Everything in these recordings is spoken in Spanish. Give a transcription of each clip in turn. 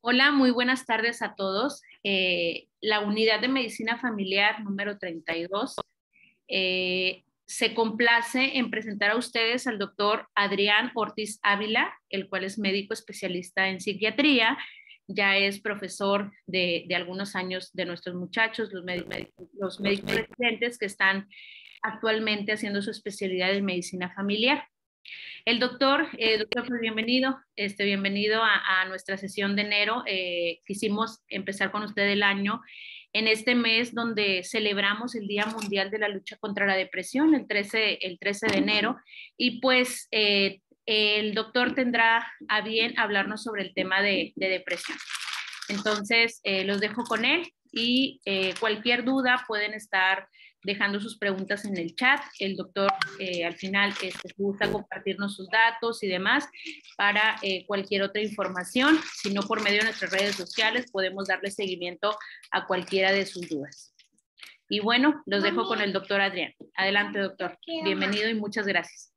Hola, muy buenas tardes a todos. La unidad de medicina familiar número 32 se complace en presentar a ustedes al doctor Adrián Ortiz Ávila, el cual es médico especialista en psiquiatría, ya es profesor de algunos años de nuestros muchachos, los médicos residentes que están actualmente haciendo su especialidad en medicina familiar. El doctor, pues bienvenido, bienvenido a nuestra sesión de enero. Quisimos empezar con usted el año en este mes donde celebramos el Día Mundial de la Lucha contra la Depresión, el 13 de enero, y pues el doctor tendrá a bien hablarnos sobre el tema de depresión. Entonces, los dejo con él y cualquier duda pueden estar dejando sus preguntas en el chat. El doctor al final gusta compartirnos sus datos y demás para cualquier otra información. Si no, por medio de nuestras redes sociales podemos darle seguimiento a cualquiera de sus dudas. Y bueno, los dejo con el doctor Adrián. Adelante, doctor. Bienvenido y muchas gracias.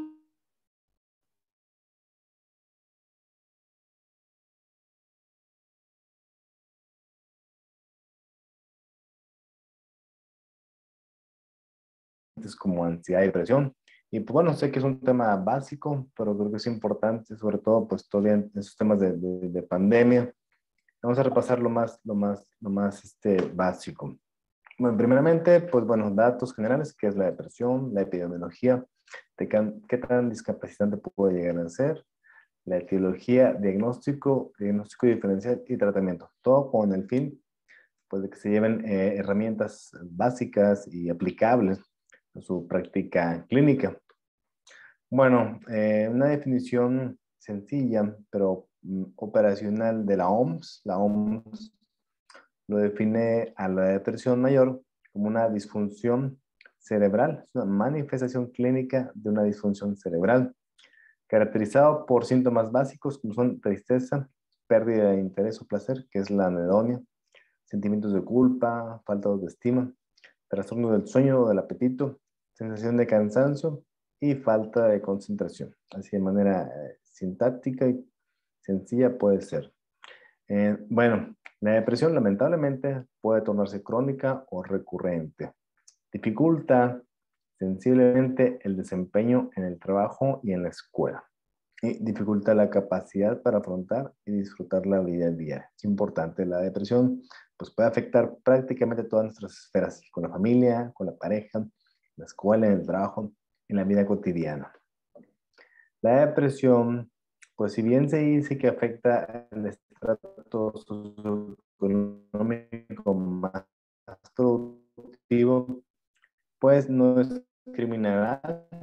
Como ansiedad y depresión. Y pues bueno, sé que es un tema básico, pero creo que es importante, sobre todo pues todavía en esos temas de pandemia. Vamos a repasar lo más básico. Bueno, primeramente, pues bueno, datos generales, qué es la depresión, la epidemiología, qué tan discapacitante puede llegar a ser, la etiología, diagnóstico diferencial y tratamiento. Todo con el fin pues, de que se lleven herramientas básicas y aplicables a su práctica clínica. Bueno, una definición sencilla, pero operacional de la OMS. La OMS lo define a la depresión mayor como una disfunción cerebral, es una manifestación clínica de una disfunción cerebral, caracterizado por síntomas básicos como son tristeza, pérdida de interés o placer, que es la anedonia, sentimientos de culpa, falta de autoestima, trastorno del sueño o del apetito, sensación de cansancio y falta de concentración. Así de manera sintáctica y sencilla puede ser. Bueno, la depresión lamentablemente puede tornarse crónica o recurrente. Dificulta sensiblemente el desempeño en el trabajo y en la escuela. Y dificulta la capacidad para afrontar y disfrutar la vida diaria. Es importante, la depresión pues puede afectar prácticamente todas nuestras esferas, con la familia, con la pareja, en la escuela, en el trabajo, en la vida cotidiana. La depresión, pues si bien se dice que afecta el estrato socioeconómico más productivo, pues no es criminal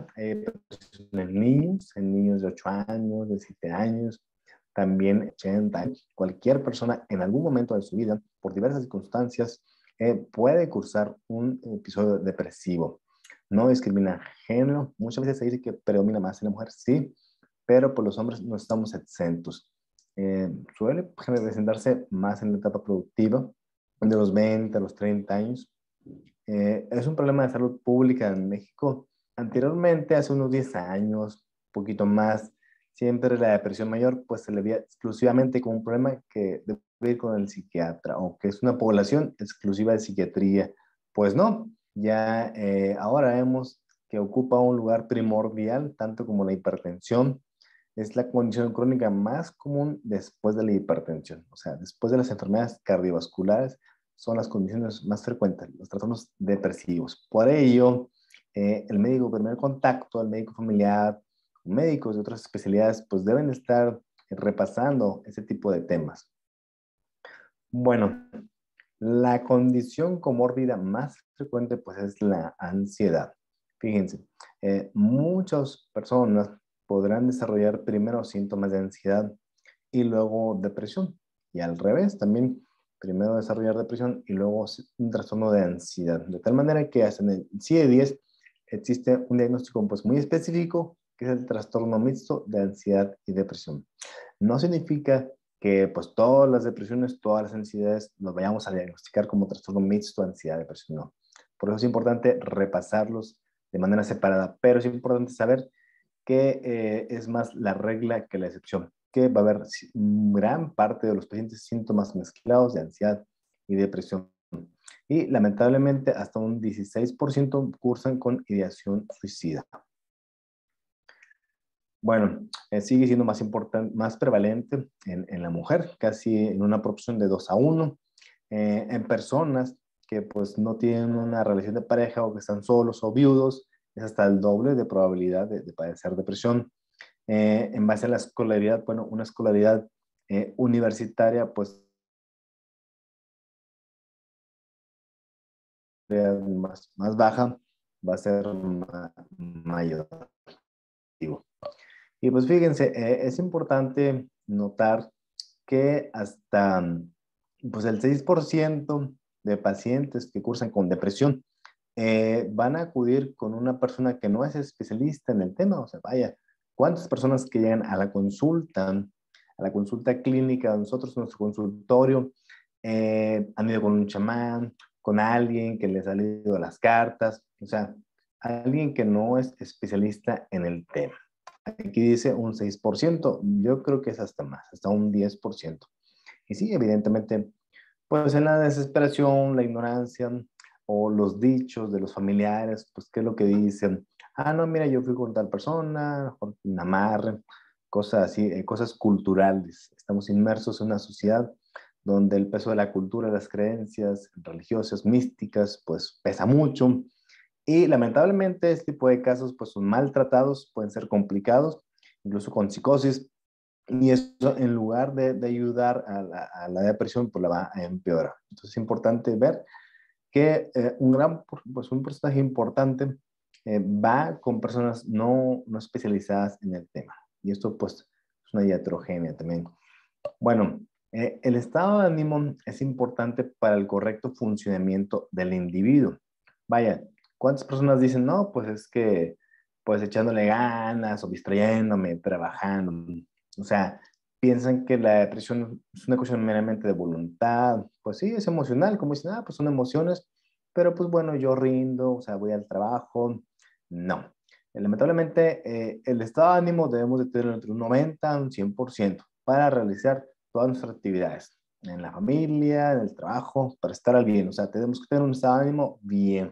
en niños de 8 años, de 7 años, también 80 años. Cualquier persona en algún momento de su vida, por diversas circunstancias, puede cursar un episodio depresivo. No discrimina género. Muchas veces se dice que predomina más en la mujer, sí, pero por los hombres no estamos exentos. Suele presentarse más en la etapa productiva, de los 20 a los 30 años. Es un problema de salud pública en México. Anteriormente, hace unos 10 años, un poquito más, siempre la depresión mayor pues se le veía exclusivamente como un problema que debe ir con el psiquiatra o que es una población exclusiva de psiquiatría. Pues no, ya ahora vemos que ocupa un lugar primordial, tanto como la hipertensión. Es la condición crónica más común después de la hipertensión, o sea, después de las enfermedades cardiovasculares, son las condiciones más frecuentes, los trastornos depresivos. Por ello, el médico de primer contacto, el médico familiar, médicos de otras especialidades, pues deben estar repasando ese tipo de temas. Bueno, la condición comórbida más frecuente pues es la ansiedad. Fíjense, muchas personas podrán desarrollar primero síntomas de ansiedad y luego depresión. Y al revés, también primero desarrollar depresión y luego un trastorno de ansiedad. De tal manera que hasta en el CIE-10 existe un diagnóstico pues, muy específico, que es el trastorno mixto de ansiedad y depresión. No significa que pues todas las depresiones, todas las ansiedades nos vayamos a diagnosticar como trastorno mixto, ansiedad, depresión, no. Por eso es importante repasarlos de manera separada, pero es importante saber que es más la regla que la excepción. que va a haber gran parte de los pacientes síntomas mezclados de ansiedad y depresión. Y lamentablemente hasta un 16% cursan con ideación suicida. Bueno, sigue siendo más importante, más prevalente en la mujer, casi en una proporción de 2 a 1. En personas que pues no tienen una relación de pareja o que están solos o viudos, es hasta el doble de probabilidad de padecer depresión. En base a la escolaridad, bueno, una escolaridad universitaria, pues más baja, va a ser mayor. Y pues fíjense, es importante notar que hasta pues el 6% de pacientes que cursan con depresión van a acudir con una persona que no es especialista en el tema. O sea, vaya, ¿cuántas personas que llegan a la consulta clínica de nosotros, nuestro consultorio, han ido con un chamán, con alguien que les ha leído las cartas? O sea, alguien que no es especialista en el tema. Aquí dice un 6%, yo creo que es hasta más, hasta un 10%. Y sí, evidentemente, pues en la desesperación, la ignorancia o los dichos de los familiares, pues qué es lo que dicen. Ah, no, mira, yo fui con tal persona, un amarre, cosas así, cosas culturales. Estamos inmersos en una sociedad donde el peso de la cultura, las creencias religiosas, místicas, pues pesa mucho. Y lamentablemente este tipo de casos pues son maltratados, pueden ser complicados, incluso con psicosis, y eso en lugar de ayudar a la depresión pues la va a empeorar. Entonces es importante ver que pues un porcentaje importante va con personas no especializadas en el tema. Y esto pues es una idea heterogénea también. Bueno, el estado de ánimo es importante para el correcto funcionamiento del individuo. Vaya, ¿cuántas personas dicen, no, pues es que, pues echándole ganas o distrayéndome, trabajando? O sea, piensan que la depresión es una cuestión meramente de voluntad. Pues sí, es emocional, como dicen, pues son emociones, pero pues bueno, yo rindo, o sea, voy al trabajo. No. Lamentablemente, el estado de ánimo debemos de tener entre un 90 a un 100% para realizar todas nuestras actividades, en la familia, en el trabajo, para estar al bien. O sea, tenemos que tener un estado de ánimo bien.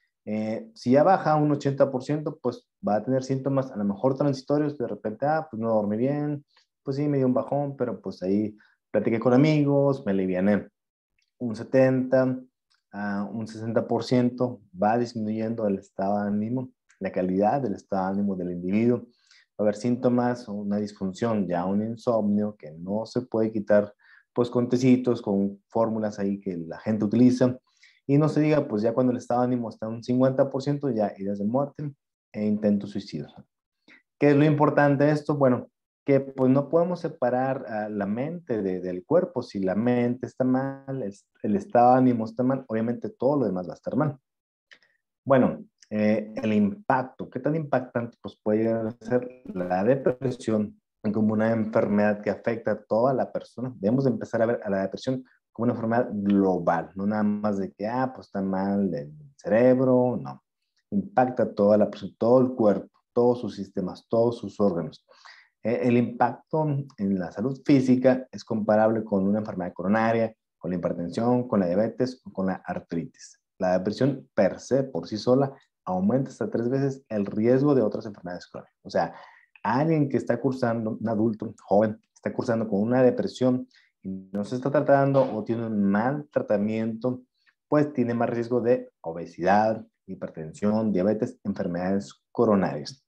Si ya baja un 80%, pues va a tener síntomas a lo mejor transitorios, de repente, pues no dormí bien, pues sí, me dio un bajón, pero pues ahí platiqué con amigos, me aliviané. Un 70 a un 60% va disminuyendo el estado de ánimo, la calidad del estado de ánimo del individuo. Va a haber síntomas, una disfunción, ya un insomnio que no se puede quitar pues con tecitos, con fórmulas ahí que la gente utiliza. Y no se diga, pues ya cuando el estado de ánimo está en un 50%, ya ideas de muerte e intentos suicidios. ¿Qué es lo importante de esto? Bueno, que pues no podemos separar a la mente del cuerpo. Si la mente está mal, el estado de ánimo está mal, obviamente todo lo demás va a estar mal. Bueno, el impacto, ¿qué tan impactante pues, puede llegar a ser la depresión como una enfermedad que afecta a toda la persona? Debemos de empezar a ver a la depresión como una enfermedad global, no nada más de que, pues está mal del cerebro, no. Impacta a toda la persona, todo el cuerpo, todos sus sistemas, todos sus órganos. El impacto en la salud física es comparable con una enfermedad coronaria, con la hipertensión, con la diabetes o con la artritis. La depresión per se, por sí sola, aumenta hasta 3 veces el riesgo de otras enfermedades crónicas. O sea, alguien que está cursando, un adulto joven, está cursando con una depresión y no se está tratando o tiene un mal tratamiento, pues tiene más riesgo de obesidad, hipertensión, diabetes, enfermedades coronarias.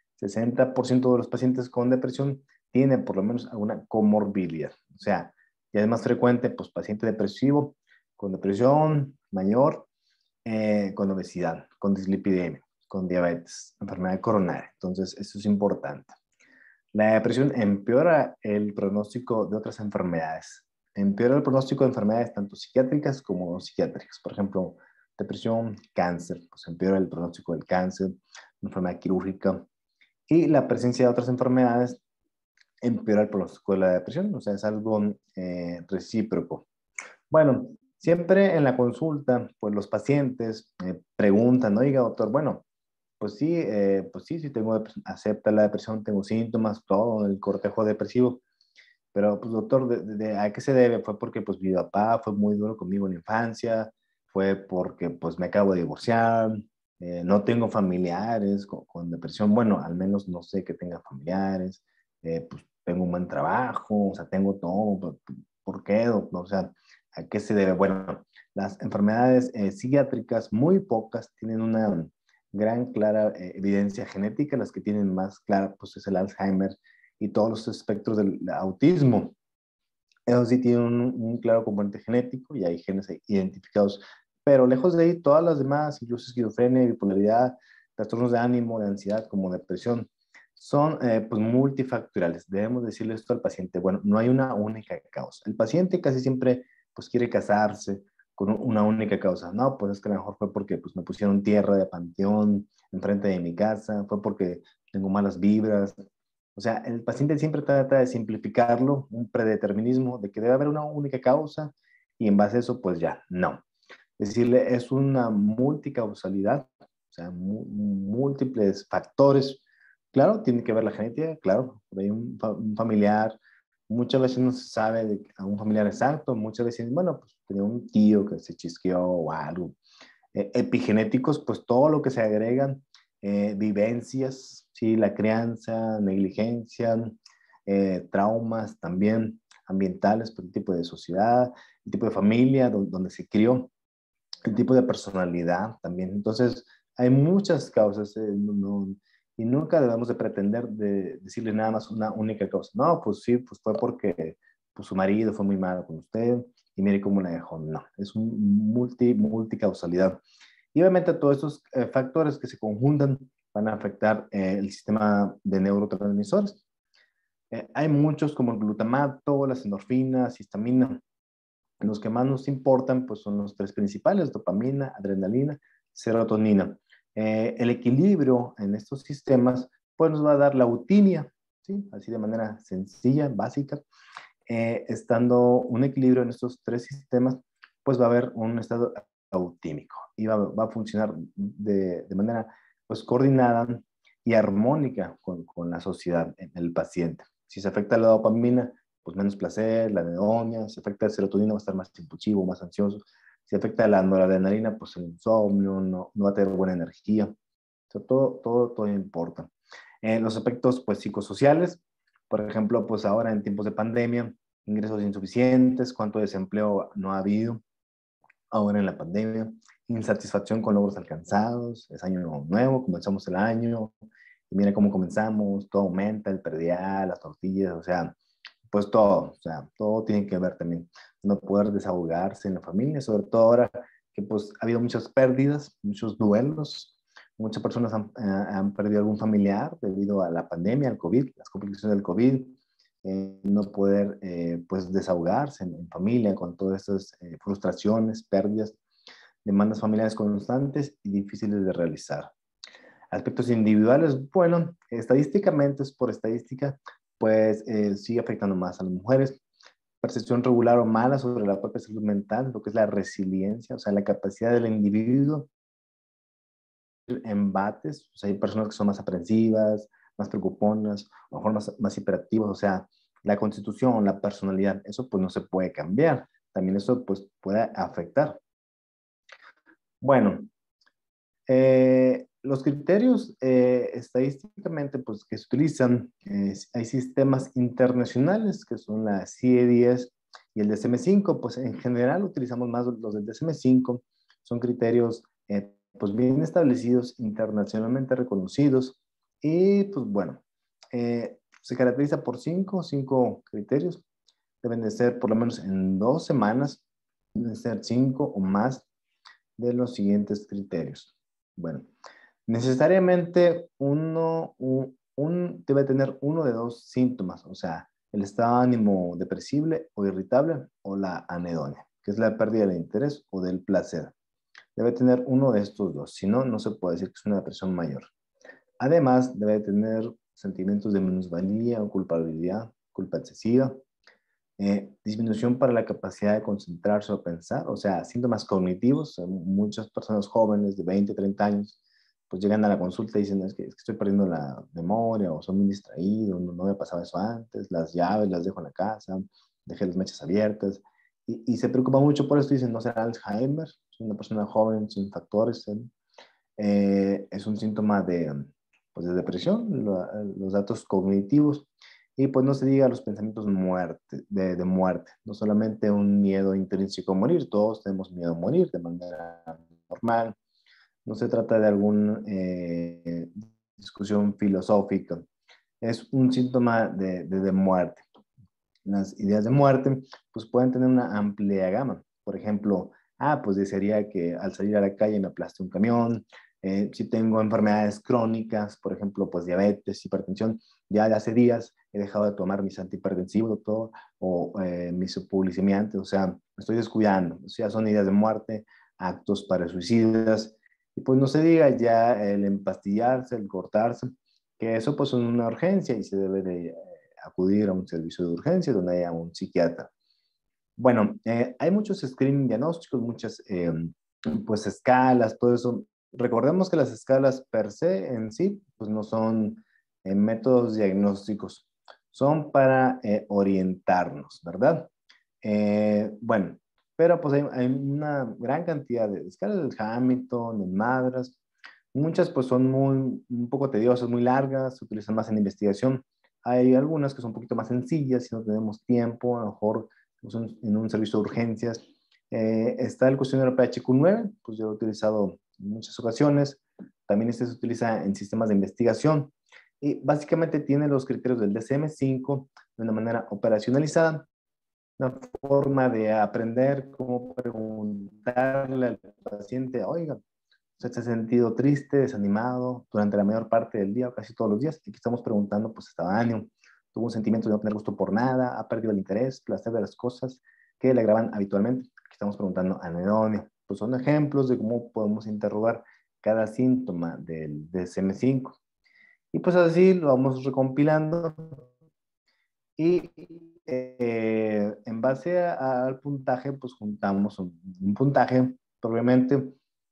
60% de los pacientes con depresión tienen por lo menos alguna comorbilidad. O sea, ya es más frecuente, pues, paciente depresivo con depresión mayor, con obesidad, con dislipidemia, con diabetes, enfermedad coronaria. Entonces, eso es importante. La depresión empeora el pronóstico de otras enfermedades. Empeora el pronóstico de enfermedades tanto psiquiátricas como no psiquiátricas. Por ejemplo, depresión, cáncer, pues empeora el pronóstico del cáncer, una enfermedad quirúrgica. Y la presencia de otras enfermedades empeora el pronóstico de la depresión, o sea, es algo recíproco. Bueno, siempre en la consulta, pues los pacientes preguntan, oiga, doctor, bueno, pues sí, sí tengo depresión, acepta la depresión, tengo síntomas, todo el cortejo depresivo, pero pues doctor, ¿a qué se debe? Fue porque pues mi papá fue muy duro conmigo en la infancia, fue porque pues me acabo de divorciar, no tengo familiares con depresión, bueno, al menos no sé que tenga familiares, pues tengo un buen trabajo, o sea, tengo todo, ¿por qué? O sea, ¿a qué se debe? Bueno, las enfermedades psiquiátricas, muy pocas, tienen una gran, clara evidencia genética. Las que tienen más clara, pues es el Alzheimer y todos los espectros del autismo. Eso sí tiene un claro componente genético y hay genes identificados. Pero lejos de ahí, todas las demás, incluso esquizofrenia, bipolaridad, trastornos de ánimo, de ansiedad, como depresión, son pues multifactoriales. Debemos decirle esto al paciente. Bueno, no hay una única causa. El paciente casi siempre pues quiere casarse con una única causa. No, pues es que a lo mejor fue porque pues me pusieron tierra de panteón enfrente de mi casa, fue porque tengo malas vibras. O sea, el paciente siempre trata de simplificarlo, un predeterminismo de que debe haber una única causa y en base a eso, pues ya, no. Decirle, es una multicausalidad, o sea, múltiples factores. Claro, tiene que ver la genética, claro, por ahí un familiar, muchas veces no se sabe de a un familiar exacto, muchas veces, bueno, pues tenía un tío que se chisqueó o algo. Epigenéticos, pues todo lo que se agregan, vivencias, ¿sí? La crianza, negligencia, traumas también ambientales, por el tipo de sociedad, el tipo de familia donde se crió, el tipo de personalidad también. Entonces, hay muchas causas y nunca debemos de pretender de decirle nada más una única causa. No, pues sí, pues fue porque pues, su marido fue muy malo con usted y mire cómo la dejó. No, es un multicausalidad. Y obviamente todos estos factores que se conjuntan van a afectar el sistema de neurotransmisores. Hay muchos como el glutamato, las endorfinas, histamina. Los que más nos importan pues son los tres principales: dopamina, adrenalina, serotonina. El equilibrio en estos sistemas pues nos va a dar la eutimia, ¿sí? Así de manera sencilla, básica. Estando un equilibrio en estos tres sistemas, pues va a haber un estado eutímico y va a funcionar de manera pues coordinada y armónica con la sociedad, en el paciente. Si se afecta la dopamina, pues menos placer, la anedonia. Si afecta la serotonina, va a estar más impulsivo, más ansioso. Si afecta la noradrenalina, pues el insomnio, no va a tener buena energía. O sea, todo importa. Los aspectos pues psicosociales, por ejemplo, pues ahora en tiempos de pandemia, ingresos insuficientes, cuánto desempleo no ha habido ahora en la pandemia, insatisfacción con logros alcanzados, es año nuevo, comenzamos el año, y mira cómo comenzamos, todo aumenta, el perdial, las tortillas, o sea, pues todo, o sea, todo tiene que ver también, no poder desahogarse en la familia, sobre todo ahora que pues ha habido muchas pérdidas, muchos duelos, muchas personas han perdido algún familiar debido a la pandemia, al COVID, las complicaciones del COVID, no poder pues desahogarse en familia con todas estas frustraciones, pérdidas, demandas familiares constantes y difíciles de realizar. Aspectos individuales, bueno, estadísticamente, es por estadística, pues sigue afectando más a las mujeres. Percepción regular o mala sobre la propia salud mental, lo que es la resiliencia, o sea, la capacidad del individuo, embates, o sea, hay personas que son más aprensivas, más preocuponas, a lo mejor más hiperactivas, o sea, la constitución, la personalidad, eso pues no se puede cambiar, también eso pues puede afectar. Bueno, los criterios estadísticamente pues, que se utilizan, hay sistemas internacionales que son la CIE-10 y el DSM-5, pues en general utilizamos más los del DSM-5, son criterios pues bien establecidos, internacionalmente reconocidos y pues bueno, se caracteriza por cinco criterios, deben de ser por lo menos en 2 semanas, deben ser 5 o más de los siguientes criterios. Bueno, necesariamente debe tener uno de dos síntomas, o sea, el estado de ánimo depresible o irritable o la anedonia, que es la pérdida del interés o del placer. Debe tener uno de estos dos, si no, no se puede decir que es una depresión mayor. Además, debe tener sentimientos de minusvalía o culpabilidad, culpa excesiva, disminución para la capacidad de concentrarse o pensar, o sea, síntomas cognitivos. Muchas personas jóvenes de 20, 30 años, pues llegan a la consulta y dicen, es que estoy perdiendo la memoria o soy muy distraído, no me pasaba eso antes, las llaves las dejo en la casa, dejé las mechas abiertas. Y se preocupa mucho por esto, dicen, no será Alzheimer, soy una persona joven sin factores, es un síntoma pues de depresión, los datos cognitivos, y pues no se diga los pensamientos de muerte, no solamente un miedo intrínseco a morir, todos tenemos miedo a morir de manera normal, no se trata de alguna discusión filosófica, es un síntoma de muerte. Las ideas de muerte pues pueden tener una amplia gama, por ejemplo, pues desearía que al salir a la calle me aplaste un camión, si tengo enfermedades crónicas, por ejemplo, pues diabetes, hipertensión, ya de hace días he dejado de tomar mis antihipertensivos, doctor, o mis subglicemiantes, o sea, me estoy descuidando, o sea, son ideas de muerte, actos para suicidas, y pues no se diga ya el empastillarse, el cortarse, que eso pues es una urgencia y se debe de acudir a un servicio de urgencia donde haya un psiquiatra. Bueno, hay muchos screening diagnósticos, muchas pues escalas, todo eso. Recordemos que las escalas per se en sí pues no son métodos diagnósticos, son para orientarnos, ¿verdad? Bueno, pero pues hay una gran cantidad de escalas del Hamilton, de Madras, muchas pues son un poco tediosas, muy largas, se utilizan más en investigación. Hay algunas que son un poquito más sencillas, si no tenemos tiempo, a lo mejor pues, en un servicio de urgencias. Está el cuestionario PHQ-9, pues yo lo he utilizado en muchas ocasiones. También este se utiliza en sistemas de investigación. Y básicamente tiene los criterios del DSM-5 de una manera operacionalizada, una forma de aprender cómo preguntarle al paciente, oiga, ¿usted se ha sentido triste, desanimado durante la mayor parte del día o casi todos los días? Aquí estamos preguntando, pues estaba ánimo, tuvo un sentimiento de no tener gusto por nada, ha perdido el interés, placer de las cosas que le agravan habitualmente. Aquí estamos preguntando anedonia. Pues son ejemplos de cómo podemos interrogar cada síntoma del DSM-5. Y pues así lo vamos recompilando y en base al puntaje, pues juntamos un puntaje, obviamente.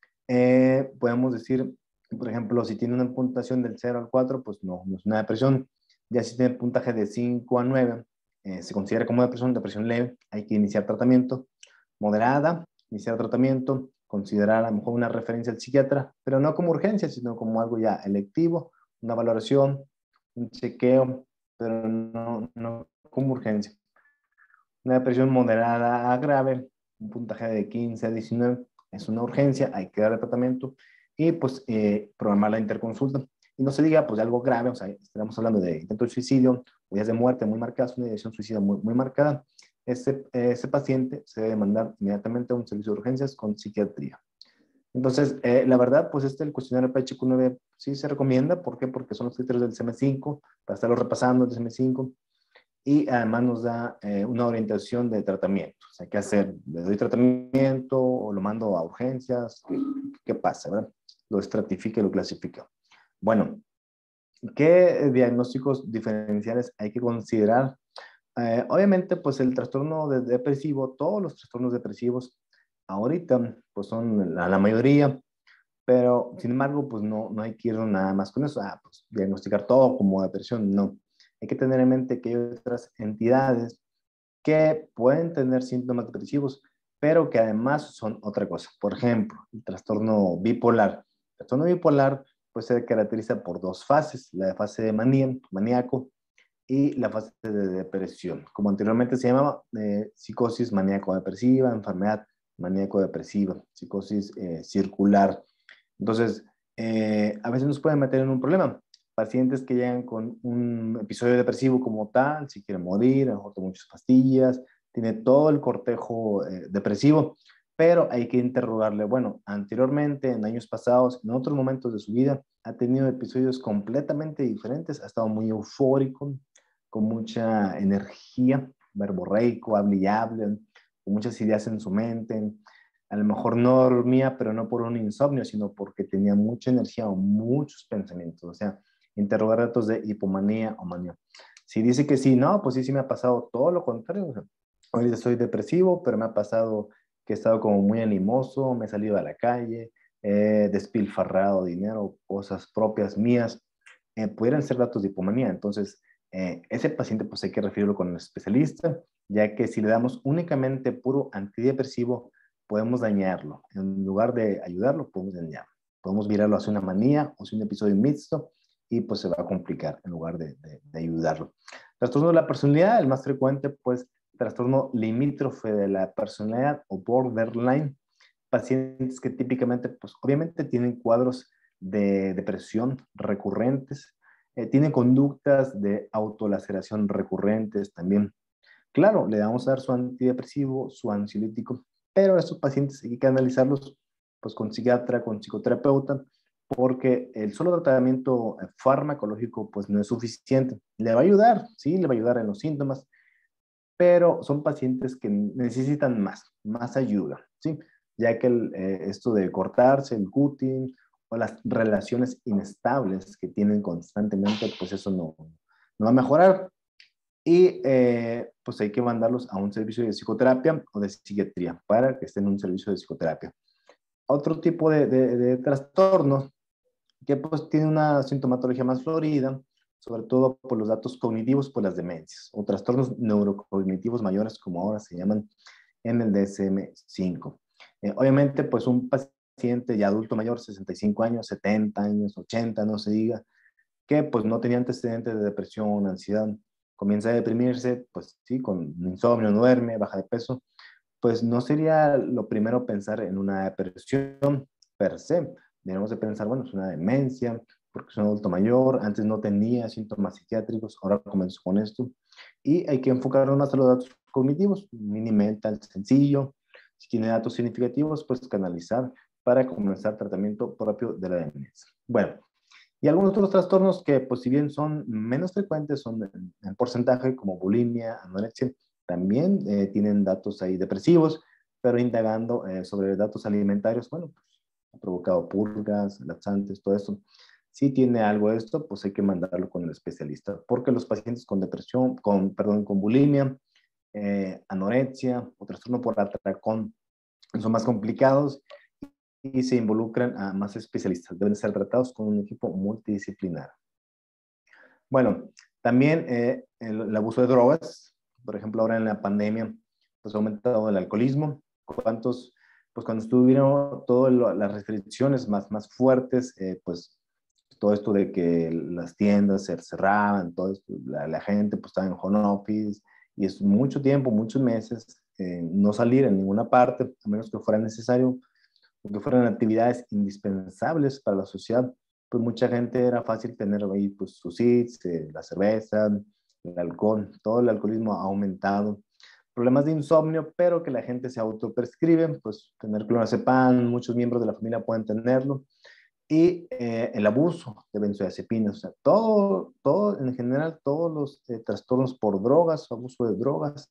Podemos decir, por ejemplo, si tiene una puntuación del 0 al 4, pues no es una depresión. Ya si tiene puntaje de 5 a 9, se considera como depresión leve, hay que iniciar tratamiento. Moderada, iniciar tratamiento, considerar a lo mejor una referencia al psiquiatra, pero no como urgencia, sino como algo ya electivo, una valoración, un chequeo, pero no como urgencia. Una depresión moderada a grave, un puntaje de 15 a 19, es una urgencia, hay que darle tratamiento y pues programar la interconsulta. Y no se diga pues de algo grave, o sea, estamos hablando de intento de suicidio, huellas de muerte muy marcadas, una dirección suicida muy marcada, ese paciente se debe mandar inmediatamente a un servicio de urgencias con psiquiatría. Entonces, la verdad, pues el cuestionario PHQ-9 sí se recomienda. ¿Por qué? Porque son los criterios del DSM-5, para estarlo repasando el DSM-5, y además nos da una orientación de tratamiento. O sea, ¿qué hacer? ¿Le doy tratamiento o lo mando a urgencias? ¿Qué pasa? ¿Verdad? Lo estratifica y lo clasifica. Bueno, ¿qué diagnósticos diferenciales hay que considerar? Obviamente, pues el trastorno depresivo, todos los trastornos depresivos, ahorita, pues son la mayoría, pero sin embargo, pues no hay que ir nada más con eso, pues diagnosticar todo como depresión, no. Hay que tener en mente que hay otras entidades que pueden tener síntomas depresivos, pero que además son otra cosa. Por ejemplo, el trastorno bipolar. El trastorno bipolar pues se caracteriza por dos fases, la fase de maníaco y la fase de depresión. Como anteriormente se llamaba psicosis maníaco-depresiva, enfermedad maníaco-depresiva, psicosis circular. Entonces, a veces nos pueden meter en un problema. Pacientes que llegan con un episodio depresivo como tal, si quieren morir, a lo mejor toma muchas pastillas, tiene todo el cortejo depresivo, pero hay que interrogarle, bueno, anteriormente, en años pasados, en otros momentos de su vida, ha tenido episodios completamente diferentes, ha estado muy eufórico, con mucha energía, verborreico, hable y hable, con muchas ideas en su mente, a lo mejor no dormía, pero no por un insomnio, sino porque tenía mucha energía o muchos pensamientos, o sea, interrogar datos de hipomanía o manía. Si dice que sí, no, pues sí me ha pasado todo lo contrario. O sea, hoy soy depresivo, pero me ha pasado que he estado como muy animoso, me he salido a la calle, despilfarrado dinero, cosas propias mías, pudieran ser datos de hipomanía. Entonces, ese paciente pues hay que referirlo con el especialista, ya que si le damos únicamente puro antidepresivo, podemos dañarlo. En lugar de ayudarlo, podemos dañarlo. Podemos virarlo hacia una manía o hacia un episodio mixto y pues se va a complicar en lugar de ayudarlo. Trastorno de la personalidad, el más frecuente, pues trastorno limítrofe de la personalidad o borderline, pacientes que típicamente, pues obviamente tienen cuadros de depresión recurrentes, tienen conductas de autolaceración recurrentes también. Claro, le vamos a dar su antidepresivo, su ansiolítico, pero a estos pacientes hay que analizarlos pues con psiquiatra, con psicoterapeuta, porque el solo tratamiento farmacológico pues no es suficiente. Le va a ayudar, sí, le va a ayudar en los síntomas, pero son pacientes que necesitan más ayuda, ¿sí? Ya que esto de cortarse, el cutting o las relaciones inestables que tienen constantemente, pues eso no va a mejorar. Y pues hay que mandarlos a un servicio de psicoterapia o de psiquiatría para que estén en un servicio de psicoterapia. Otro tipo de trastornos que pues tiene una sintomatología más florida, sobre todo por los datos cognitivos, por las demencias, o trastornos neurocognitivos mayores, como ahora se llaman en el DSM-5. Obviamente, pues un paciente ya adulto mayor, 65 años, 70 años, 80, no se diga, que pues no tenía antecedentes de depresión, ansiedad, comienza a deprimirse, pues sí, con insomnio, no duerme, baja de peso, pues no sería lo primero pensar en una depresión per se. Debemos de pensar, bueno, es una demencia, porque es un adulto mayor, antes no tenía síntomas psiquiátricos, ahora comenzó con esto. Y hay que enfocarnos más a los datos cognitivos, mini mental sencillo. Si tiene datos significativos, pues canalizar para comenzar tratamiento propio de la demencia. Bueno, y algunos otros trastornos que, pues si bien son menos frecuentes, son en porcentaje, como bulimia, anorexia, también tienen datos ahí depresivos, pero indagando sobre datos alimentarios, bueno, pues, ha provocado purgas, laxantes, todo esto. Si tiene algo de esto, pues hay que mandarlo con el especialista, porque los pacientes con depresión, con bulimia, anorexia o trastorno por atracón son más complicados y se involucran a más especialistas. Deben ser tratados con un equipo multidisciplinar. Bueno, también el abuso de drogas, por ejemplo, ahora en la pandemia, pues ha aumentado el alcoholismo. ¿Cuántos, pues cuando estuvieron todas las restricciones más fuertes, pues todo esto de que las tiendas se cerraban, todo esto, la gente pues estaba en home office y es mucho tiempo, muchos meses, no salir en ninguna parte, a menos que fuera necesario, porque fueran actividades indispensables para la sociedad, pues mucha gente era fácil tener ahí pues sus hits, la cerveza, el alcohol, todo el alcoholismo ha aumentado. Problemas de insomnio, pero que la gente se autoprescribe, pues tener clonazepam, muchos miembros de la familia pueden tenerlo, y el abuso de benzodiazepinas, o sea, todo en general, todos los trastornos por drogas, abuso de drogas,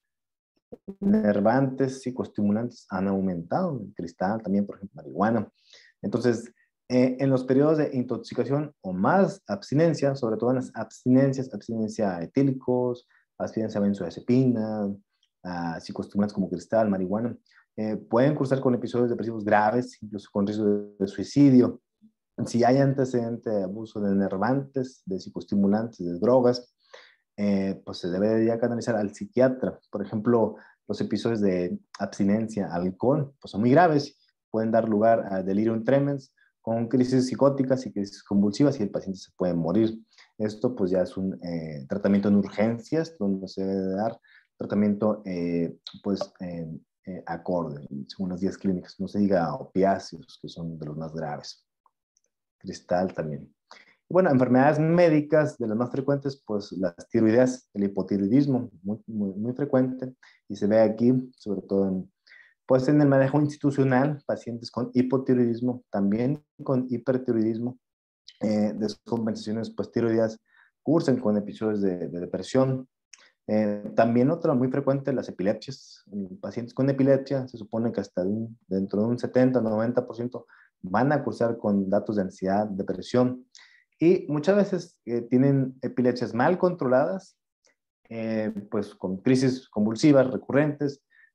nervantes, psicoestimulantes han aumentado, el cristal también, por ejemplo, marihuana. Entonces, en los periodos de intoxicación o más abstinencia, sobre todo en las abstinencias, abstinencia a etílicos, abstinencia a benzodiazepina, a psicoestimulantes como cristal, marihuana, pueden cursar con episodios depresivos graves, incluso con riesgo de suicidio. Si hay antecedente de abuso de nervantes, de psicoestimulantes, de drogas, pues se debe ya canalizar al psiquiatra. Por ejemplo, los episodios de abstinencia al alcohol pues son muy graves, pueden dar lugar a delirium tremens con crisis psicóticas y crisis convulsivas y el paciente se puede morir. Esto pues ya es un tratamiento en urgencias donde se debe dar tratamiento pues acorde, según las guías clínicas. No se diga opiáceos, que son de los más graves. Cristal también. Bueno, enfermedades médicas de las más frecuentes, pues las tiroideas, el hipotiroidismo, muy frecuente, y se ve aquí, sobre todo pues en el manejo institucional, pacientes con hipotiroidismo, también con hipertiroidismo, descompensaciones pues tiroideas, cursan con episodios de depresión. También otra muy frecuente, las epilepsias. Pacientes con epilepsia, se supone que hasta dentro de un 70-90% van a cursar con datos de ansiedad, depresión. Y muchas veces tienen epilepsias mal controladas, pues con crisis convulsivas recurrentes,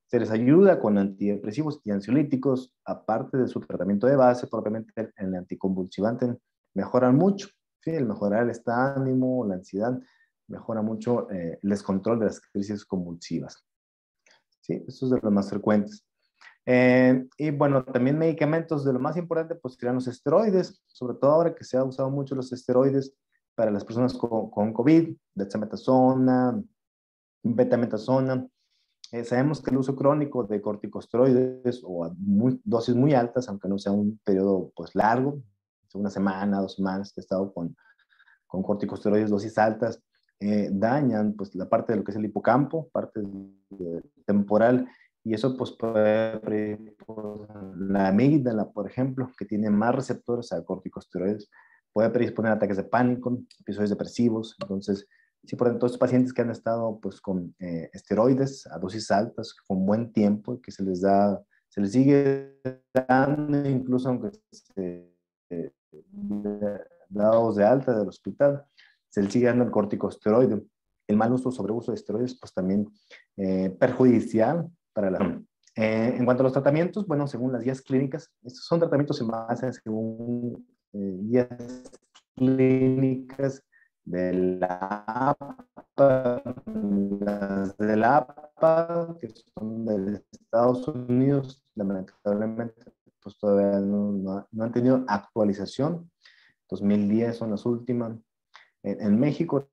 Se les ayuda con antidepresivos y ansiolíticos, aparte de su tratamiento de base, propiamente el anticonvulsivante, mejoran mucho, ¿sí? El mejorar el estado de ánimo, la ansiedad, mejora mucho el descontrol de las crisis convulsivas. Sí, eso es de los más frecuentes. Y bueno, también medicamentos de lo más importante, pues serían los esteroides, sobre todo ahora que se ha usado mucho los esteroides para las personas con COVID, dexametasona, betametasona. Sabemos que el uso crónico de corticosteroides o a dosis muy altas, aunque no sea un periodo pues largo, una semana, 2 semanas que he estado con corticosteroides dosis altas, dañan pues la parte de lo que es el hipocampo, parte temporal, y eso pues puede, la amígdala, por ejemplo, que tiene más receptores a corticosteroides, puede predisponer a ataques de pánico, episodios depresivos. Entonces, sí, por ejemplo, estos pacientes que han estado pues con esteroides a dosis altas, con buen tiempo, que se les sigue dando, incluso aunque se dados de alta del hospital, se le sigue dando el corticosteroide. El mal uso o sobreuso de esteroides, pues también perjudicial para la... en cuanto a los tratamientos, bueno, según las guías clínicas, estos son tratamientos en base según guías clínicas de la APA, las de la APA, que son de Estados Unidos, lamentablemente, pues todavía no han tenido actualización. 2010 son las últimas. En México,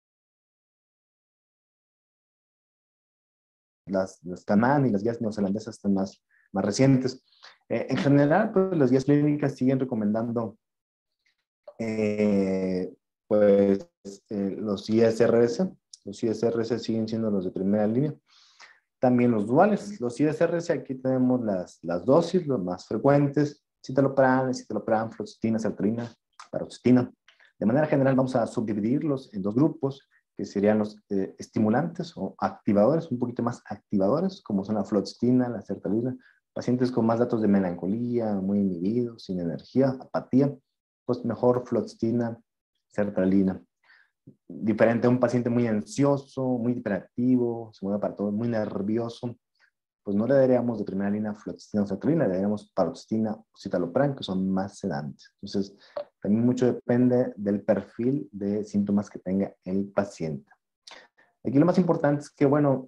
las CANAN y las guías neozelandesas están más recientes. En general, pues, las guías clínicas siguen recomendando pues, los ISRS. Los ISRS siguen siendo los de primera línea. También los duales. Los ISRS, aquí tenemos las dosis, los más frecuentes: citalopram, fluoxetina, sertralina, paroxetina. De manera general, vamos a subdividirlos en dos grupos, que serían los estimulantes o activadores, un poquito más activadores, como son la fluoxetina, la sertralina. Pacientes con más datos de melancolía, muy inhibidos, sin energía, apatía, pues mejor fluoxetina, sertralina. Diferente a un paciente muy ansioso, muy hiperactivo, se mueve para todo, muy nervioso, pues no le daríamos de primera línea fluoxetina o sertralina, le daríamos paroxetina o citalopram, que son más sedantes. Entonces, también mucho depende del perfil de síntomas que tenga el paciente. Aquí lo más importante es que, bueno,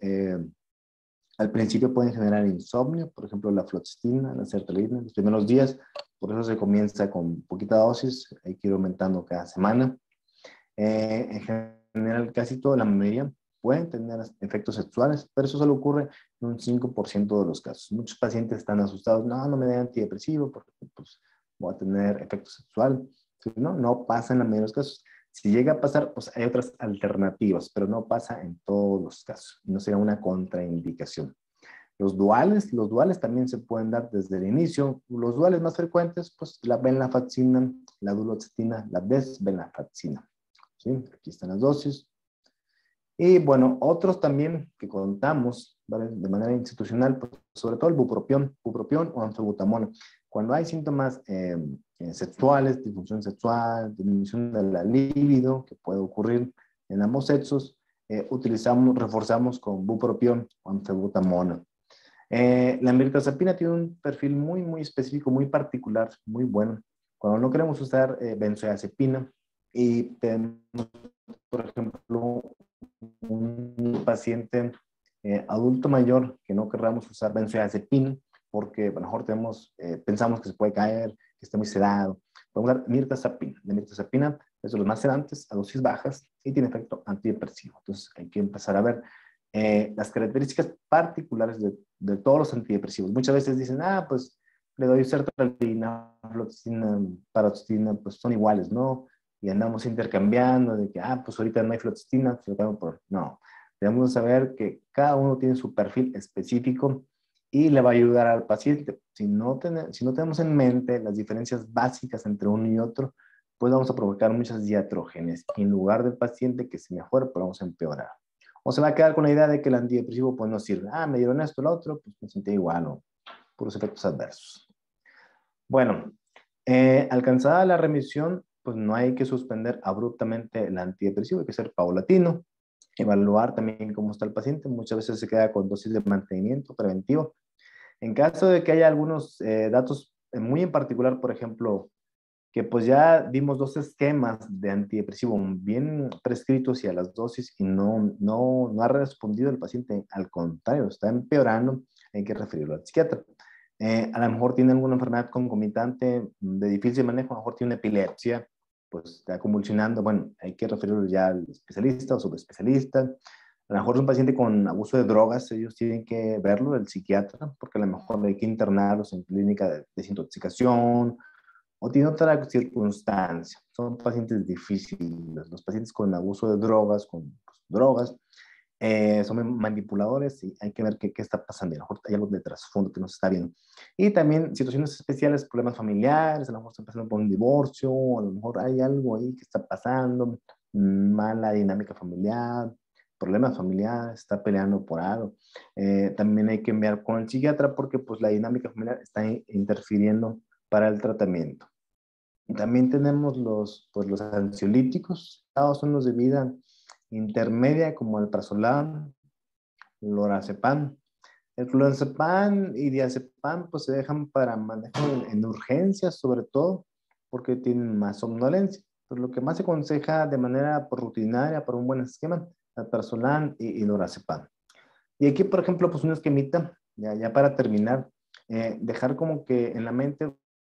al principio pueden generar insomnio, por ejemplo, la fluoxetina, la sertralina, en los primeros días, por eso se comienza con poquita dosis, hay que ir aumentando cada semana. En general, casi toda la mayoría pueden tener efectos sexuales, pero eso solo ocurre en un 5% de los casos. Muchos pacientes están asustados: no me den antidepresivo porque pues, voy a tener efecto sexual. No pasa en la mayoría de los casos. Si llega a pasar, pues hay otras alternativas, pero no pasa en todos los casos. No sería una contraindicación. Los duales también se pueden dar desde el inicio. Los duales más frecuentes, pues la venlafaxina, la duloxetina, la desvenlafaxina. ¿Sí? Aquí están las dosis. Y bueno, otros también que contamos, ¿vale?, de manera institucional, pues, sobre todo el bupropión o anfebutamona. Cuando hay síntomas sexuales, disfunción sexual, disminución de la libido, que puede ocurrir en ambos sexos, reforzamos con bupropión o anfebutamona. La mirtazapina tiene un perfil muy específico, muy particular, muy bueno. Cuando no queremos usar benzodiazepina y tenemos, por ejemplo, un paciente adulto mayor que no querramos usar benzodiazepina porque a lo mejor pensamos que se puede caer, que esté muy sedado, podemos dar mirtazapina. La mirtazapina es de los más sedantes a dosis bajas y tiene efecto antidepresivo. Entonces hay que empezar a ver las características particulares de todos los antidepresivos. Muchas veces dicen, pues le doy sertralina, fluoxetina, paroxetina, pues son iguales, ¿no? Y andamos intercambiando de que, pues ahorita no hay fluoxetina, no. Debemos saber que cada uno tiene su perfil específico y le va a ayudar al paciente. Si no tenemos en mente las diferencias básicas entre uno y otro, pues vamos a provocar muchas diatrogenias. Y en lugar del paciente que se mejore, pues vamos a empeorar. O se va a quedar con la idea de que el antidepresivo pues no sirve. Me dieron esto, lo otro, pues me sentí igual, o puros efectos adversos. Bueno, alcanzada la remisión, pues no hay que suspender abruptamente el antidepresivo, hay que ser paulatino. evaluar también cómo está el paciente. Muchas veces se queda con dosis de mantenimiento preventivo. En caso de que haya algunos datos muy en particular, por ejemplo, que pues ya dimos 2 esquemas de antidepresivo bien prescritos y a las dosis y no ha respondido el paciente, al contrario, está empeorando, hay que referirlo al psiquiatra. A lo mejor tiene alguna enfermedad concomitante de difícil manejo, a lo mejor tiene una epilepsia, pues está convulsionando, bueno, hay que referirlo ya al especialista o subespecialista. A lo mejor es un paciente con abuso de drogas, ellos tienen que verlo, el psiquiatra, porque a lo mejor hay que internarlos en clínica de desintoxicación, o tiene otra circunstancia. Son pacientes difíciles. Los pacientes con abuso de drogas, con pues, drogas, son manipuladores y hay que ver qué está pasando. A lo mejor hay algo de trasfondo que no se está viendo. Y también situaciones especiales, problemas familiares, a lo mejor está pasando por un divorcio, a lo mejor hay algo ahí que está pasando, mala dinámica familiar, problemas familiares, está peleando por algo. También hay que enviar con el psiquiatra porque pues la dinámica familiar está interfiriendo para el tratamiento. También tenemos los ansiolíticos, son los de vida intermedia como el alprazolam, lorazepam. El clonazepam y diazepam pues se dejan para manejo en urgencias, sobre todo porque tienen más somnolencia. Pues lo que más se aconseja de manera rutinaria para un buen esquema, alprazolam y lorazepam. Y aquí, por ejemplo, pues un esquemita, ya para terminar, dejar como que en la mente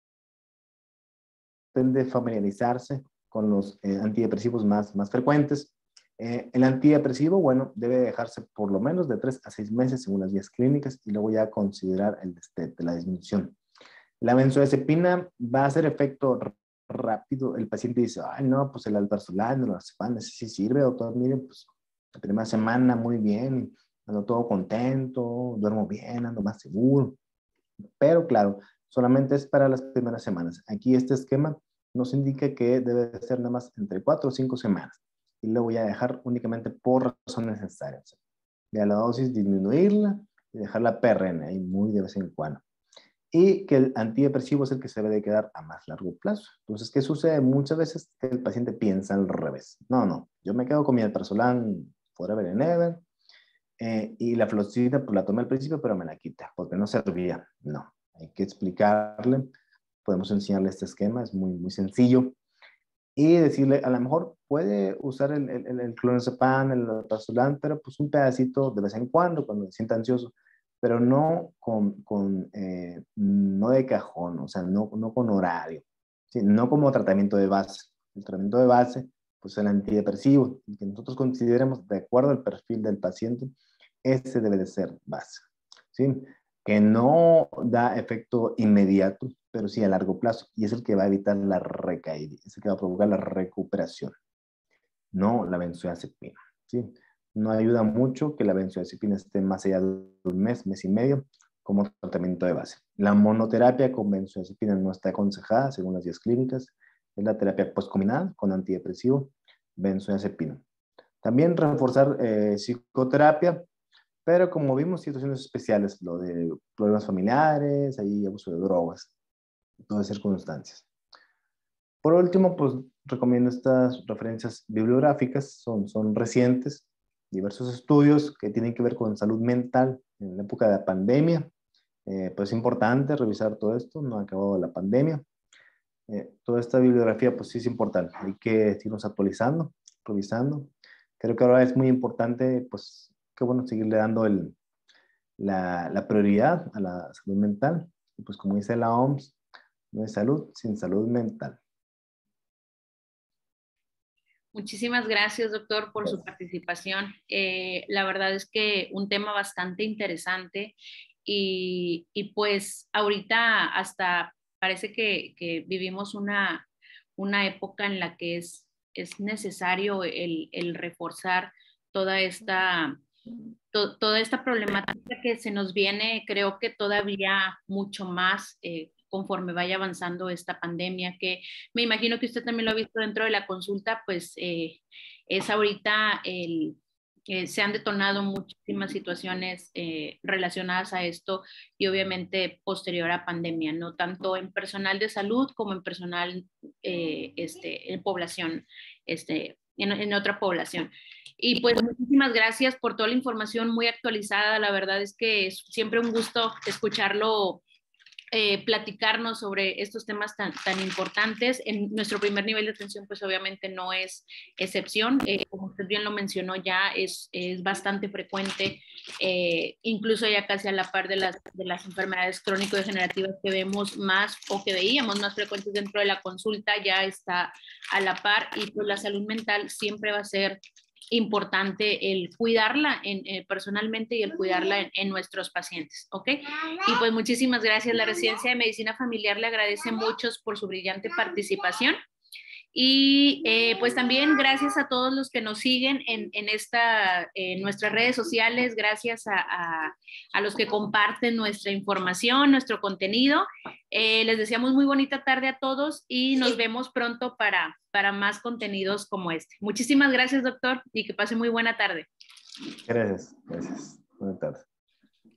de familiarizarse con los antidepresivos más frecuentes. El antidepresivo, bueno, debe dejarse por lo menos de 3 a 6 meses según las guías clínicas y luego ya considerar el de la disminución. La benzodiazepina va a hacer efecto rápido. El paciente dice, ay, no, pues el alprazolam, el lorazepam, ese sí sirve, doctor, miren, pues la primera semana muy bien, ando todo contento, duermo bien, ando más seguro. Pero claro, solamente es para las primeras semanas. Aquí este esquema nos indica que debe ser nada más entre 4 o 5 semanas. Y lo voy a dejar únicamente por razones necesarias. De la dosis disminuirla y dejarla perenne ahí muy de vez en cuando. Y que el antidepresivo es el que se debe de quedar a más largo plazo. Entonces, ¿qué sucede? Muchas veces que el paciente piensa al revés. No, yo me quedo con mi alprazolam forever and ever. Y la fluoxetina, pues la tomé al principio, pero me la quita, porque no servía. No, hay que explicarle, podemos enseñarle este esquema, es muy sencillo. Y decirle, a lo mejor puede usar el clonazepam, el alprazolam, pero pues un pedacito de vez en cuando se sienta ansioso, pero no no de cajón, o sea, no con horario, ¿sí? No como tratamiento de base. El tratamiento de base, pues el antidepresivo, y que nosotros consideremos de acuerdo al perfil del paciente, ese debe de ser base, ¿sí? Que no da efecto inmediato, pero sí a largo plazo, y es el que va a evitar la recaída, es el que va a provocar la recuperación, no la benzodiazepina, ¿sí? No ayuda mucho que la benzodiazepina esté más allá de un mes y medio, como tratamiento de base. La monoterapia con benzodiazepina no está aconsejada, según las guías clínicas, es la terapia postcombinada con antidepresivo, benzodiazepina. También reforzar psicoterapia, pero como vimos, situaciones especiales, lo de problemas familiares, ahí abuso de drogas, todas circunstancias. Por último, pues recomiendo estas referencias bibliográficas, son recientes, diversos estudios que tienen que ver con salud mental en la época de la pandemia. Pues es importante revisar todo esto, no ha acabado la pandemia. Toda esta bibliografía, pues sí es importante, hay que irnos actualizando, revisando. Creo que ahora es muy importante, pues, qué bueno seguirle dando la prioridad a la salud mental. Y pues como dice la OMS, no hay salud sin salud mental. Muchísimas gracias, doctor, por su participación. La verdad es que un tema bastante interesante y pues ahorita hasta parece que vivimos una época en la que es necesario el reforzar toda toda esta problemática que se nos viene, creo que todavía mucho más conforme vaya avanzando esta pandemia, que me imagino que usted también lo ha visto dentro de la consulta, pues es ahorita se han detonado muchísimas situaciones relacionadas a esto y obviamente posterior a pandemia, no tanto en personal de salud como en personal en población, en otra población. Y pues muchísimas gracias por toda la información muy actualizada. La verdad es que es siempre un gusto escucharlo, platicarnos sobre estos temas tan importantes. En nuestro primer nivel de atención, pues obviamente no es excepción. Como usted bien lo mencionó, ya es bastante frecuente, incluso ya casi a la par de las enfermedades crónico-degenerativas que vemos más o que veíamos más frecuentes dentro de la consulta, ya está a la par, y pues la salud mental siempre va a ser importante el cuidarla personalmente y el cuidarla en nuestros pacientes, ¿ok? Y pues muchísimas gracias. La Residencia de Medicina Familiar le agradece mucho por su brillante participación. Y pues también gracias a todos los que nos siguen en nuestras redes sociales, gracias a los que comparten nuestra información, nuestro contenido. Les deseamos muy bonita tarde a todos y nos vemos pronto para más contenidos como este. Muchísimas gracias, doctor, y que pase muy buena tarde. Gracias, gracias. Buenas tardes.